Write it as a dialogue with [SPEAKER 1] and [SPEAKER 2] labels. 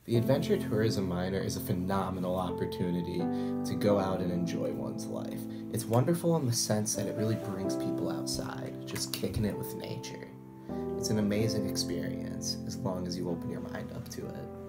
[SPEAKER 1] The adventure tourism minor is a phenomenal opportunity to go out and enjoy one's life. It's wonderful in the sense that it really brings people outside, just kicking it with nature. It's an amazing experience as long as you open your mind up to it.